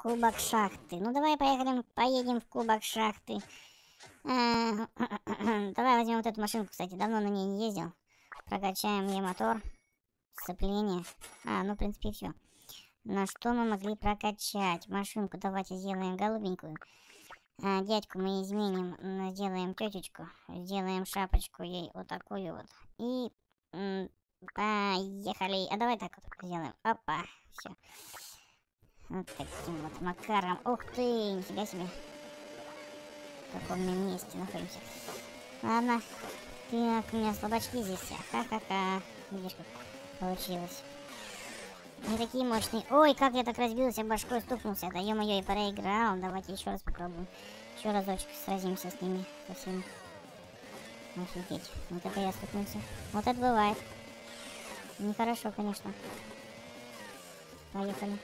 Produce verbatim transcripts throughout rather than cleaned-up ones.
Кубок шахты. Ну давай поехали, поедем в кубок шахты. А, давай возьмем вот эту машинку, кстати, давно на ней не ездил. Прокачаем ей мотор, сцепление. А, ну в принципе все. На что мы могли прокачать? Машинку давайте сделаем голубенькую. А, дядьку мы изменим, сделаем тетечку, сделаем шапочку ей вот такую вот. И поехали. А давай так вот сделаем. Опа, все. Вот таким вот макаром. Ух ты, нифига себе. В каком мы месте находимся. Ладно. Так, у меня слабачки здесь все. Ха-ха-ха. Видишь, как получилось. Не такие мощные. Ой, как я так разбился, башкой стукнулся. Да ё-моё, и проиграл. Давайте еще раз попробуем. Еще разочек сразимся с ними. Со всеми. Офигеть. Вот это я стукнулся. Вот это бывает. Нехорошо, конечно. Поехали.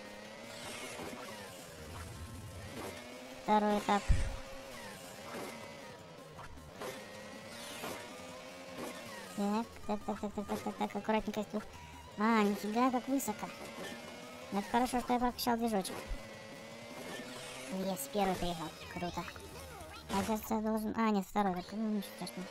Второй этап. Так, так, так, так, так, так, так, так, аккуратненько тут. А, нифига, как высоко. Это хорошо, что я прокачал движочек. Есть, первый приехал. Круто. А сейчас я должен... А, нет, второй. Так, ну, ничего страшного.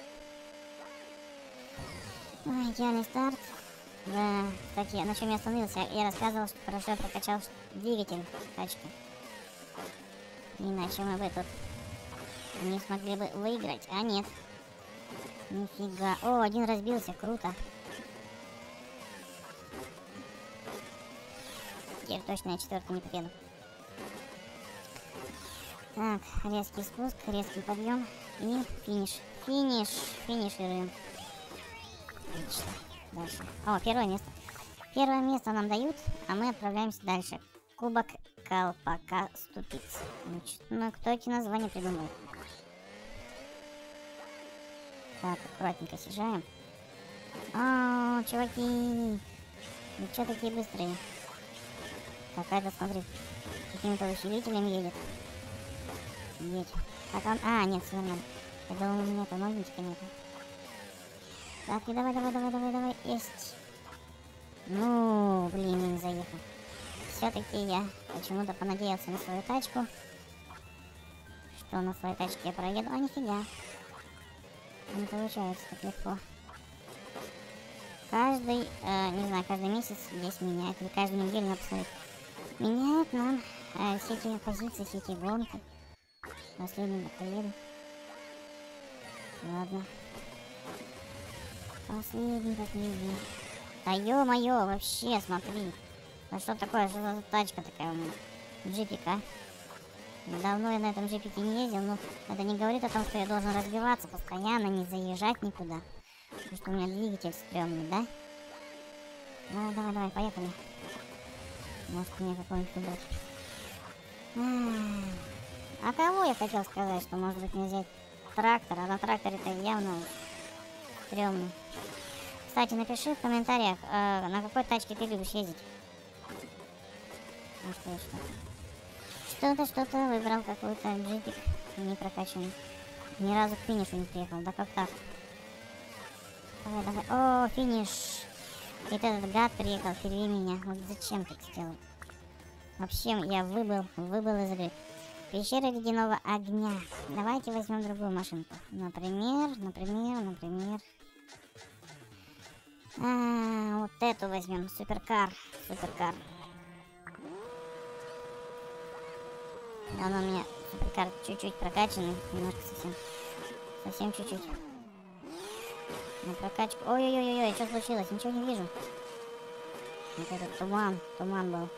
Ой, идеальный старт. Да, кстати, на чем я остановился? Я рассказывал, что хорошо я прокачал двигатель тачки. Иначе мы бы тут не смогли бы выиграть. А нет. Нифига. О, один разбился. Круто. Теперь точно я четвертый не приеду. Так, резкий спуск, резкий подъем и финиш. Финиш. Финишируем. Отлично. Дальше. О, первое место. Первое место нам дают, а мы отправляемся дальше. Кубок колпака ступиц. Значит, ну, кто эти названия придумал? Так, аккуратненько съезжаем. О, чуваки! Вы что такие быстрые? Какая-то, смотри, каким-то усилителем едет. Едь. Так он... А, нет, все нормально. Я думал, у меня-то новенький нету. Так, и давай, давай, давай, давай, давай. Есть. Ну, блин, я не заехал. Все-таки я почему-то понадеялся на свою тачку. Что на своей тачке я проеду. А, нифига. Не получается так легко. Каждый, э, не знаю, каждый месяц здесь меняет. Или каждую неделю надо посмотреть. Меняют нам э, все эти позиции, все эти гонки. Последний поеду. Ладно. Последний, последний. Да ё-моё, вообще, смотри. А что такое, что за тачка такая у меня? Джипик, а? Давно я на этом джипике не ездил, но это не говорит о том, что я должен разбиваться постоянно, не заезжать никуда. Потому что у меня двигатель стрёмный, да? Давай, давай, давай, поехали. Может мне какой-нибудь выбрать. А кого я хотел сказать, что может быть мне взять трактор, а на тракторе-то явно стрёмный. Кстати, напиши в комментариях, э, на какой тачке ты любишь ездить. Ну что, что? Что-то, что-то выбрал какой-то джипик не прокачанный. Ни разу к финишу не приехал. Да как так? Давай, давай. О, финиш. И этот гад приехал впереди меня. Вот зачем так сделал? Вообще, я выбыл, выбыл из игры. Пещера ледяного огня. Давайте возьмем другую машинку. Например, например, например. А, вот эту возьмем. Суперкар. Суперкар. Он у меня суперкар чуть-чуть прокачанный. Немножко совсем. Совсем чуть-чуть. На прокачку. Ой-ой-ой-ой, что случилось? Ничего не вижу. Вот этот туман. Туман был.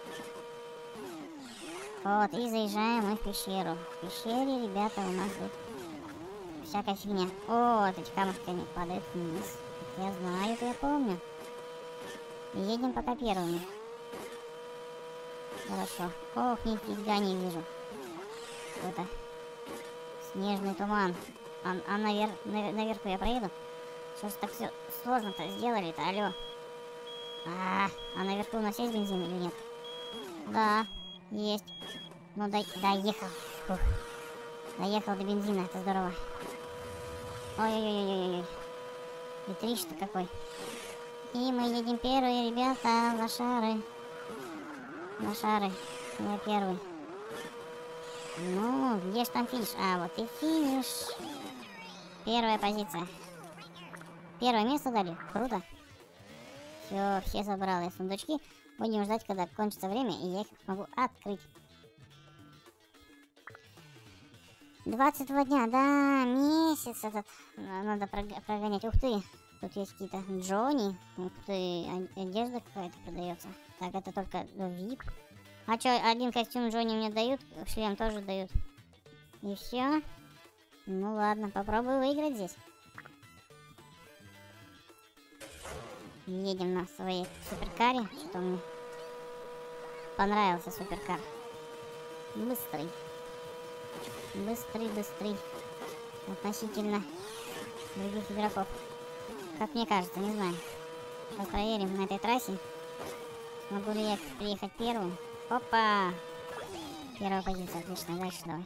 Вот, и заезжаем мы в пещеру. В пещере, ребята, у нас тут всякая фигня. О, вот эти камушки они падают вниз. Это я знаю, это я помню. Едем пока первыми. Хорошо. Ох, нифига не вижу. Это снежный туман. А, а навер... навер... наверху я проеду? Что ж так все сложно-то сделали-то, алло. А, а наверху у нас есть бензин или нет? Да, есть. Ну, до... доехал. Фух. Доехал до бензина, это здорово. Ой-ой-ой-ой-ой. Ветрищ-то какой. И мы едем первые, ребята, лошары. Лошары. Я первый. Ну, где ж там финиш? А, вот и финиш. Первая позиция. Первое место дали. Круто. Все, все забрал я сундучки. Будем ждать, когда кончится время, и я их смогу открыть. двадцать два дня, да, месяц этот надо прогонять. Ух ты, тут есть какие-то Джонни. Ух ты, одежда какая-то продается. Так, это только вип. А чё, один костюм Джонни мне дают, шлем тоже дают. И все. Ну ладно, попробую выиграть здесь. Едем на своей суперкаре. Что-то мне понравился суперкар. Быстрый. Быстрый, быстрый. Относительно других игроков. Как мне кажется, не знаю. Сейчас проверим на этой трассе. Могу ли я приехать первым? Опа! Первая позиция, отлично. Дальше давай.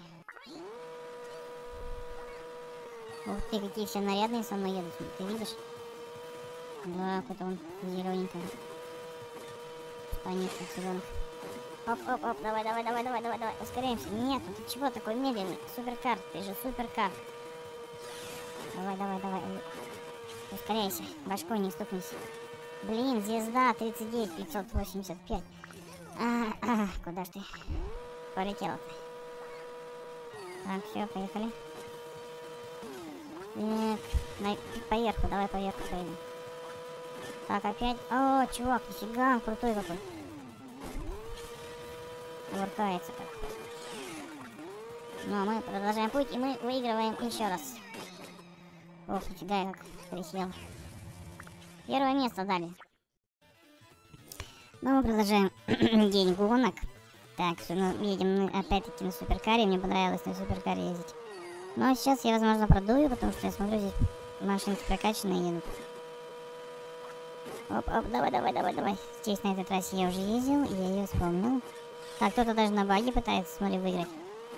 Ух ты, какие все нарядные со мной едут. Ты видишь? Да, какой-то он зелененький. Штанишек зеленых. Оп, оп, оп, давай, давай, давай, давай, давай, давай, ускоряемся. Нет, ну ты чего такой медленный? Суперкар, ты же суперкар. Давай, давай, давай. Ускоряйся, башкой не стукнись. Блин, звезда тридцать девять пятьсот восемьдесят пять. А, а, куда ж ты полетел? Так, все, поехали. Так, на, поверху, давай поверху поедем. Так, опять. О, чувак, нифига, он крутой какой. Кувыркается как. Ну, а мы продолжаем путь, и мы выигрываем еще раз. Ох, нифига, я как присел. Первое место дали. Ну, мы продолжаем день гонок. Так, все, ну, едем мы опять-таки на суперкаре. Мне понравилось на суперкаре ездить. Ну, а сейчас я, возможно, продую, потому что я смотрю, здесь машинки прокачанные едут. Оп, оп, давай, давай, давай, давай. Здесь на этой трассе я уже ездил, и я ее вспомнил. Так, кто-то даже на баге пытается, смотри, выиграть.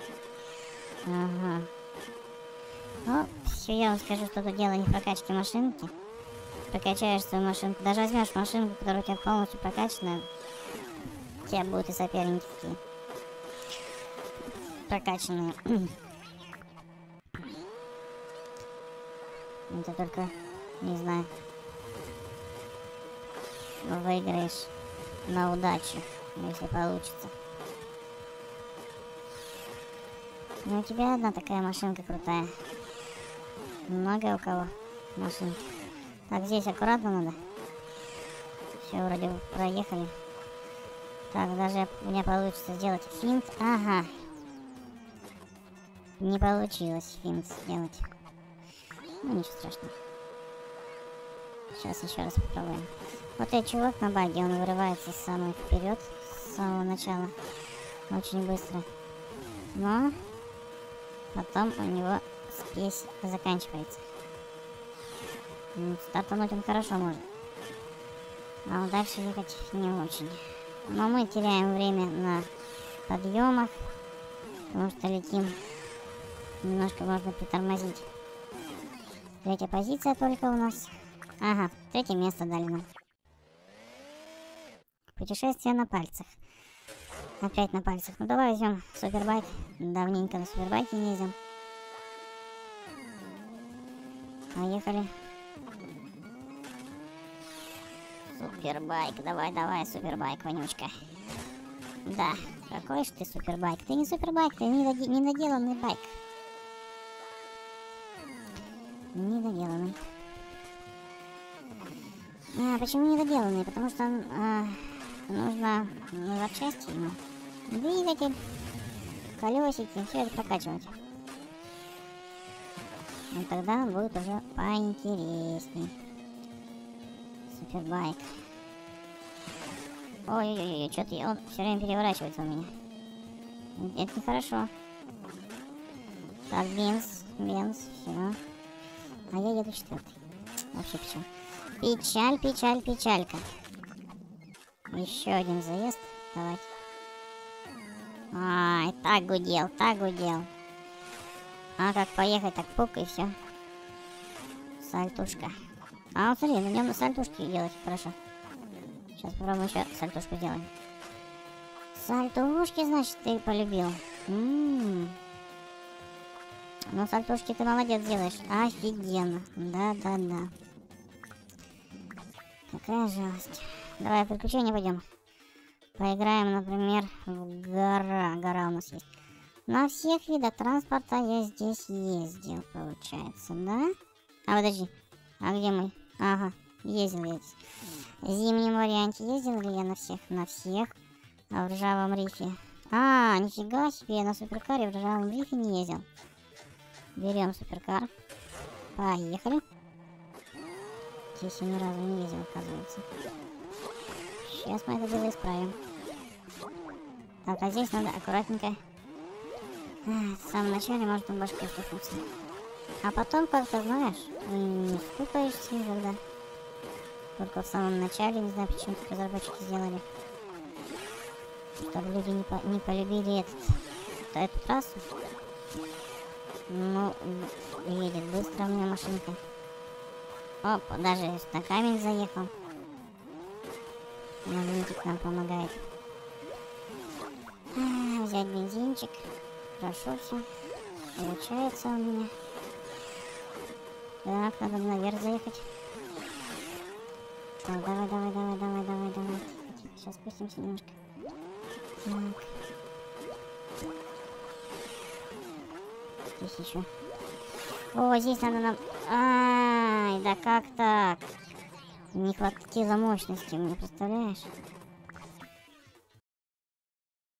Ага. Ну, все, я вам скажу, что тут дело не в прокачке машинки. Прокачаешь свою машинку. Даже возьмешь машинку, которая у тебя полностью прокачанная. У тебя будут и соперники такие. Прокачанные. Это только, не знаю, выиграешь на удачу, если получится. Ну, у тебя одна такая машинка крутая. Много у кого машинки. Так, здесь аккуратно надо. Все, вроде бы проехали. Так, даже у меня получится сделать финт. Ага. Не получилось финт сделать. Ну, ничего страшного. Сейчас еще раз попробуем. Вот этот чувак на баге, он вырывается самый вперед с самого начала. Очень быстро. Но потом у него спесь заканчивается. Ну, стартануть он хорошо может. А вот дальше ехать не очень. Но мы теряем время на подъемах, потому что летим. Немножко можно притормозить. Третья позиция только у нас. Ага, третье место дали нам. Путешествие на пальцах. Опять на пальцах. Ну давай возьмем супербайк. Давненько на супербайке не ездим. Поехали. Супербайк, давай, давай, супербайк, вонючка. Да, какой ж ты супербайк? Ты не супербайк, ты недоделанный байк. Недоделанный. А, почему недоделанный? Потому что а, нужно запчасти ему. Двигатель, колесики, все это прокачивать. И тогда будет уже поинтересней. Супербайк. Ой-ой-ой, что-то он все время переворачивается у меня. Это нехорошо. Так, Бенз, Бенз, все. А я еду четвертый. Вообще печаль. Печаль, печаль, печалька. Еще один заезд. Давайте. Ай, так гудел, так гудел. А как поехать, так пук и все. Сальтушка. А вот смотри, на нем на сальтушке делать хорошо. Сейчас попробуем еще сальтушку сделаем. Сальтушки, значит, ты полюбил. М-м-м. Ну, сальтушки ты молодец делаешь. Офигенно. Да-да-да. Какая жалость. Давай в приключения пойдем. Поиграем, например, в гора. Гора у нас есть. На всех видах транспорта я здесь ездил, получается, да? А, подожди. А где мы? Ага, ездил я здесь. В зимнем варианте ездил ли я на всех? На всех. А в ржавом рифе? А, нифига себе, я на суперкаре в ржавом рифе не ездил. Берем суперкар. Поехали. Здесь я ни разу не ездил, оказывается. Сейчас мы это дело исправим. Так, а здесь надо аккуратненько. В самом начале может на башке стукнуться. А потом, как-то, знаешь, не стукаешься никогда. Только в самом начале, не знаю, почему так разработчики сделали. Чтобы люди не, по не полюбили этот, эту трассу. Ну, едет быстро у меня машинка. Опа, даже на камень заехал. Магнитик нам помогает. А, взять бензинчик. Хорошо все. Получается у меня. Так, надо наверх заехать. Так, давай, давай, давай, давай, давай, давай. Сейчас спустимся немножко. Так. Здесь еще. О, здесь надо нам... Ай, да как так? Не хватило мощности, мне представляешь?